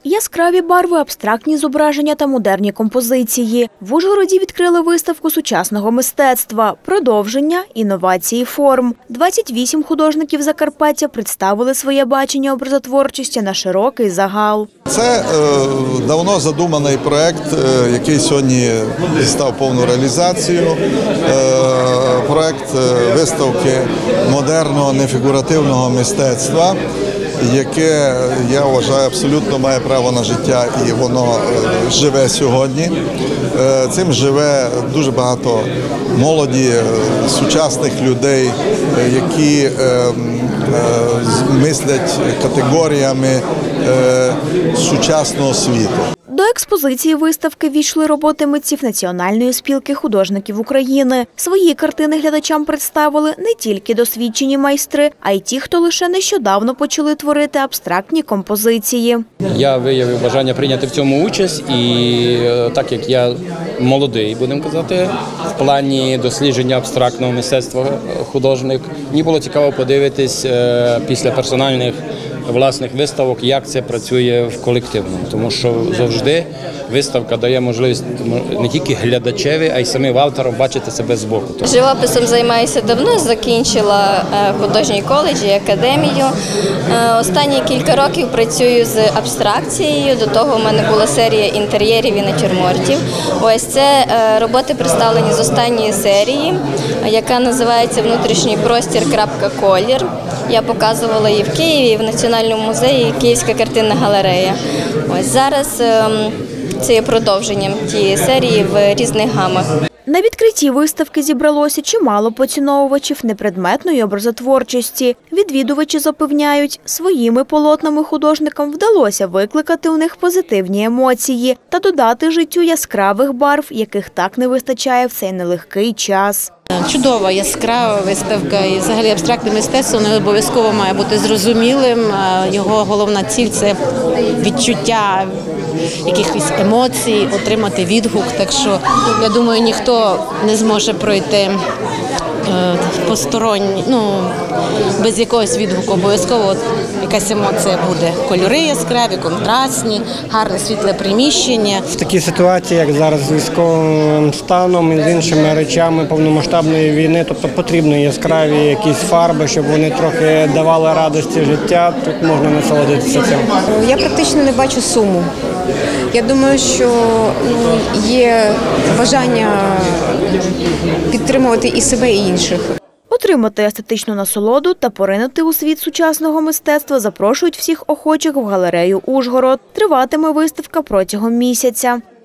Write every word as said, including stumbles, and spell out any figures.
Яскраві барви, абстрактні зображення та модерні композиції. В Ужгороді відкрили виставку сучасного мистецтва, продовження, інновації форм. двадцять вісім художників Закарпаття представили своє бачення образотворчості на широкий загал. Це е, давно задуманий проєкт, е, який сьогодні став повну реалізацію. Е, проєкт виставки модерного нефігуративного мистецтва, яке, я вважаю, абсолютно має право на життя, і воно живе сьогодні. Цим живе дуже багато молоді, сучасних людей, які мислять категоріями сучасного світу. До експозиції виставки війшли роботи митців Національної спілки художників України. Свої картини глядачам представили не тільки досвідчені майстри, а й ті, хто лише нещодавно почали творити абстрактні композиції. Я виявив бажання прийняти в цьому участь, і так як я молодий, будемо казати, в плані дослідження абстрактного мистецтва художник, мені було цікаво подивитись після персональних власних виставок, як це працює в колективному, тому що завжди виставка дає можливість не тільки глядачеві, а й самим авторам бачити себе збоку. Живописом займаюся давно, закінчила художній коледж і академію. Останні кілька років працюю з абстракцією, до того в мене була серія інтер'єрів і натюрмортів. Ось це роботи представлені з останньої серії, яка називається «Внутрішній простір. Колір». Я показувала її в Києві, в Національному музеї, Київська картинна галерея. Ось зараз це є продовженням тієї серії в різних гамах. На відкритті виставки зібралося чимало поціновувачів непредметної образотворчості. Відвідувачі запевняють, своїми полотнами художникам вдалося викликати у них позитивні емоції та додати життю яскравих барв, яких так не вистачає в цей нелегкий час. Чудова, яскрава виставка і взагалі абстрактне мистецтво не обов'язково має бути зрозумілим. Його головна ціль – це відчуття якихось емоцій, отримати відгук. Так що, я думаю, ніхто не зможе пройти посторонні, ну, без якогось відгуку. Обов'язково якась емоція буде. Кольори яскраві, контрастні, гарне світле приміщення. В такій ситуації, як зараз з військовим станом і з іншими речами повномасштабної війни, тобто потрібні яскраві якісь фарби, щоб вони трохи давали радості життя, тут можна насолодитися цим. Я практично не бачу суму. Я думаю, що є бажання підтримувати і себе, і інших. Отримати естетичну насолоду та поринути у світ сучасного мистецтва запрошують всіх охочих в галерею «Ужгород». Триватиме виставка протягом місяця.